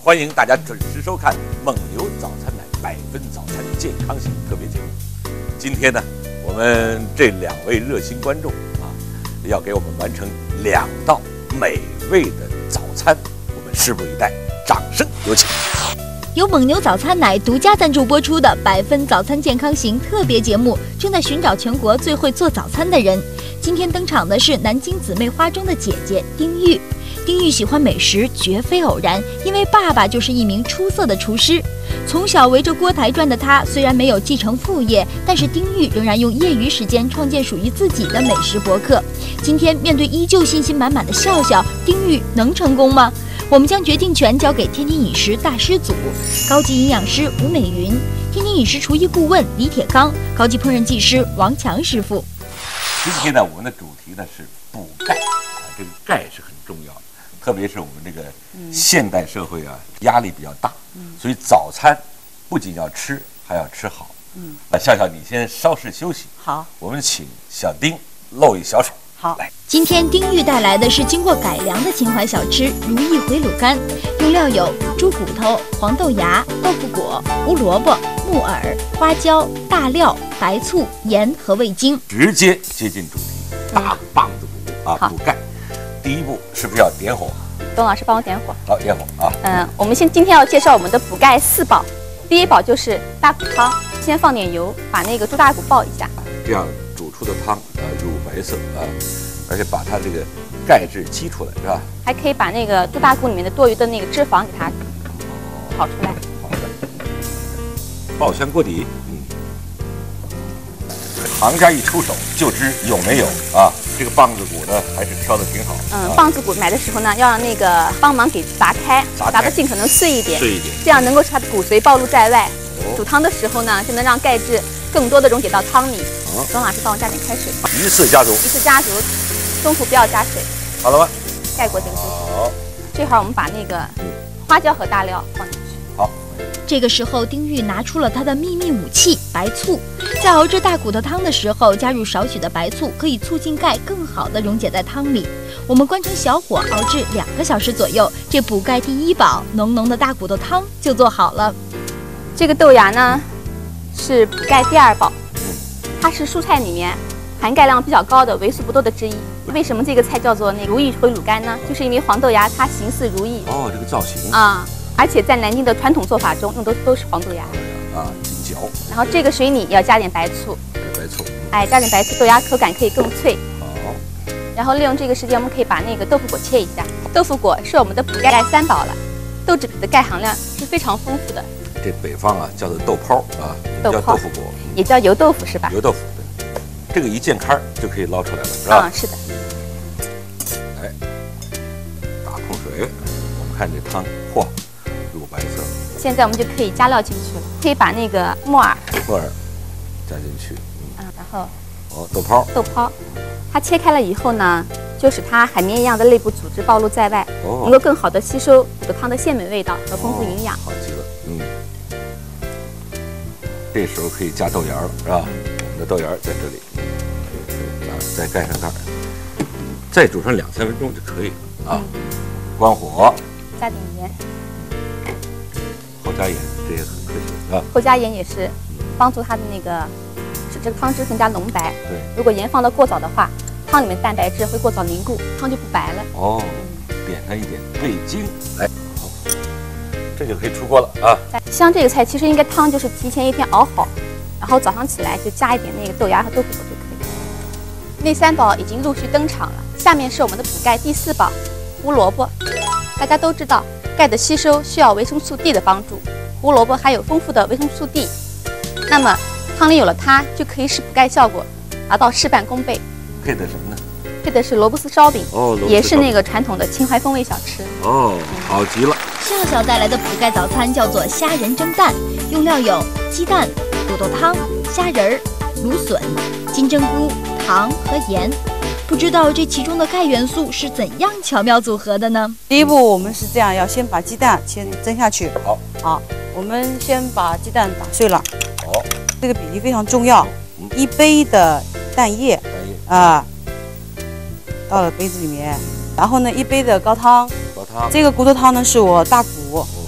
欢迎大家准时收看蒙牛早餐奶100分早餐健康型特别节目。今天呢，我们这2位热心观众要给我们完成2道美味的早餐，我们拭目以待，掌声有请。 由蒙牛早餐奶独家赞助播出的100分早餐健康型特别节目，正在寻找全国最会做早餐的人。今天登场的是南京姊妹花中的姐姐丁玉。丁玉喜欢美食绝非偶然，因为爸爸就是一名出色的厨师。从小围着锅台转的他，虽然没有继承父业，但是丁玉仍然用业余时间创建属于自己的美食博客。今天面对依旧信心满满的笑笑，丁玉能成功吗？我们将决定权交给天天饮食大师组高级营养师吴美云、天天饮食厨艺顾问李铁刚、高级烹饪技师王强师傅。 今天呢，我们的主题呢是补钙这个钙是很重要的。特别是我们这个现代社会压力比较大，所以早餐不仅要吃，还要吃好。笑笑，你先稍事休息。 好， 我们请小丁露一小手。 好， 来， 今天丁玉带来的是经过改良的情怀小吃如意回卤干，用料有猪骨头、黄豆芽、豆腐果、胡萝卜、木耳、花椒、大料、白醋、盐和味精。 直接接近主题，大棒子骨补钙。第一步是不是要点火？ 董老师帮我点火。 好，点火啊。 我们今天要介绍我们的补钙4宝。第一宝就是大骨汤，先放点油，把那个猪大骨爆一下， 这样煮出的汤乳白色而且把它这个钙质激出来，是吧？ 还可以把那个猪大骨里面的多余的那个脂肪给它炒出来。 好的，爆香锅底。行家一出手就知有没有这个棒子骨呢，还是挑的挺好。 棒子骨买的时候呢，要让那个帮忙给砸开，砸得尽可能碎一点，这样能够使它的骨髓暴露在外。煮汤的时候呢，就能让钙质更多的溶解到汤里。董老师帮我加点开水。 一次加足， 中途不要加水。 好了吗？ 盖过这个。 好。 这会儿我们把那个花椒和大料放进去。 好。 这个时候，丁玉拿出了他的秘密武器白醋。在熬制大骨头汤的时候，加入少许的白醋，可以促进钙更好的溶解在汤里。我们关成小火熬制2个小时左右，这补钙第1宝浓浓的大骨头汤就做好了。 这个豆芽呢，是补钙第2宝，它是蔬菜里面含钙量比较高的、为数不多的之一。为什么这个菜叫做那如意回卤干呢？就是因为黄豆芽它形似如意这个造型而且在南京的传统做法中用的都是黄豆芽挺嚼。 然后这个水里要加点白醋，加点白醋，豆芽口感可以更脆。 好。 然后利用这个时间，我们可以把那个豆腐果切一下。豆腐果是我们的补钙3宝了，豆制品的钙含量是非常丰富的。 这北方叫做豆泡叫豆腐果， 也叫油豆腐是吧？ 油豆腐，对。这个一见开就可以捞出来了，是吧？ 是的。 大控水，我们看这汤，乳白色。 现在我们就可以加料进去了，可以把那个木耳加进去， 然后豆泡， 它切开了以后呢，就使它海绵一样的内部组织暴露在外，能够更好的吸收骨头汤的鲜美味道和丰富营养。 好极了，这时候可以加豆芽了，是吧？我们的豆芽在这里，再盖上盖，再煮上2-3分钟就可以了关火， 加点盐。 后加盐，这也很科学后加盐也是帮助它的那个使这个汤汁更加浓白。 对， 如果盐放得过早的话，汤里面蛋白质会过早凝固，汤就不白了。 点上一点味精，来，好，这就可以出锅了像这个菜，其实应该汤就是提前1天熬好，然后早上起来就加一点那个豆芽和豆腐果就可以了。那3宝已经陆续登场了，下面是我们的补钙第4宝胡萝卜。大家都知道，钙的吸收需要维生素 D 的帮助，胡萝卜含有丰富的维生素 D， 那么汤里有了它，就可以使补钙效果达到事半功倍。 配的什么呢？ 配的是萝卜丝烧饼，也是那个传统的秦淮风味小吃。 好极了。 笑笑带来的补钙早餐叫做虾仁蒸蛋，用料有鸡蛋、土豆汤、虾仁、芦笋、金针菇、糖和盐。不知道这其中的钙元素是怎样巧妙组合的呢？ 第一步我们是这样，要先把鸡蛋先蒸下去。好，我们先把鸡蛋打碎了。这个比例非常重要。1杯的蛋液到了杯子里面，然后呢1杯的高汤。这个骨头汤呢是我大骨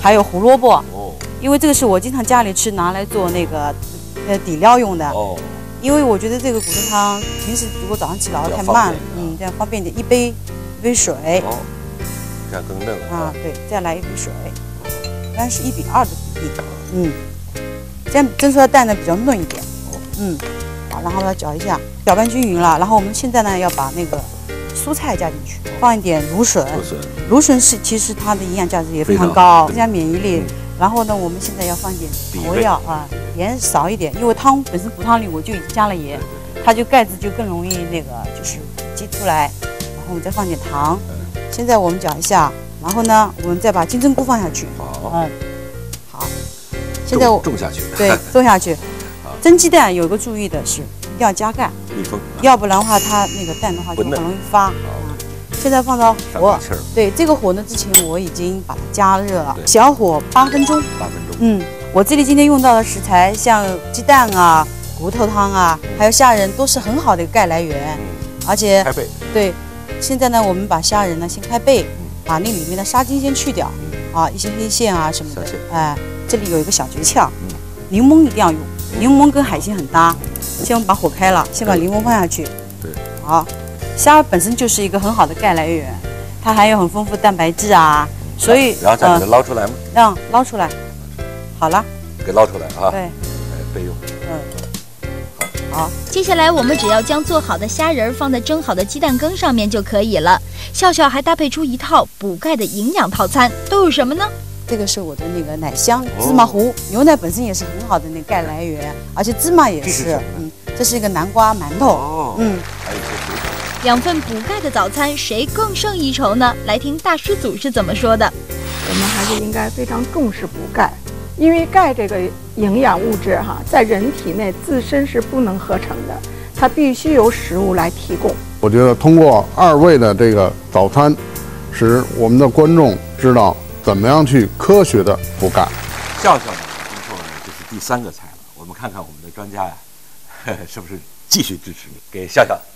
还有胡萝卜。 哦， 因为这个是我经常家里吃，拿来做那个底料用的。 哦， 因为我觉得这个骨头汤平时如果早上起熬太慢了，这样方便点，一杯水。哦， 这样更嫩啊。对，再来一杯水，一般是1:2的比例。这样蒸出来蛋呢比较嫩一点。好，然后把它搅一下，搅拌均匀了。然后我们现在呢要把那个蔬菜加进去，放一点芦笋。芦笋是其实它的营养价值也非常高，增加免疫力。然后呢，我们现在要放一点调料啊，盐少一点，因为汤本身补汤里我就已经加了盐，它就盖子就更容易那个就是挤出来。然后我们再放点糖。现在我们搅一下，然后呢，我们再把金针菇放下去。好，好。现在种下去。对，种下去。蒸鸡蛋有个注意的是，一定要加盖， 密封， 要不然的话，它那个蛋的话就很容易发。现在放到火，对这个火呢，之前我已经把它加热了，小火8分钟。8分钟。我这里今天用到的食材，像鸡蛋啊、骨头汤啊，还有虾仁，都是很好的钙来源。而且开背。对， 现在呢，我们把虾仁呢先开背，把那里面的沙筋先去掉，一些黑线啊什么的。这里有一个小诀窍，柠檬一定要用。柠檬跟海鲜很搭，先我们把火开了，先把柠檬放下去。对，好，虾本身就是一个很好的钙来源，它含有很丰富蛋白质啊，所以然后再给它捞出来吗？ 让捞出来，好了， 给捞出来啊。 对， 备用。 好。接下来我们只要将做好的虾仁放在蒸好的鸡蛋羹上面就可以了。笑笑还搭配出一套补钙的营养套餐，都有什么呢？ 这个是我的那个奶香芝麻糊，牛奶本身也是很好的那个钙来源，而且芝麻也是。这是一个南瓜馒头。 还有一些水果。 2份补钙的早餐，谁更胜一筹呢？来听大师祖是怎么说的。 我们还是应该非常重视补钙，因为钙这个营养物质在人体内自身是不能合成的，它必须由食物来提供。 我觉得通过2位的这个早餐，使我们的观众知道怎么样去科学的补钙。 笑笑呢，听说这是第3个菜了，我们看看我们的专家呀，是不是继续支持你？给笑笑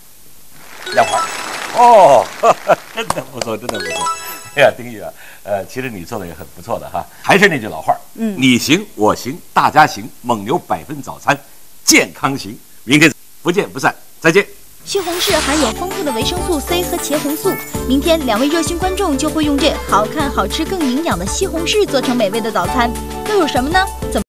2盘。哦，真的不错，真的不错。哎呀，丁玉啊，其实你做的也很不错的哈。还是那句老话，你行我行大家行，蒙牛100分早餐，健康行。明天不见不散，再见。 西红柿含有丰富的维生素 C 和茄红素，明天2位热心观众就会用这好看、好吃、更营养的西红柿做成美味的早餐，都有什么呢？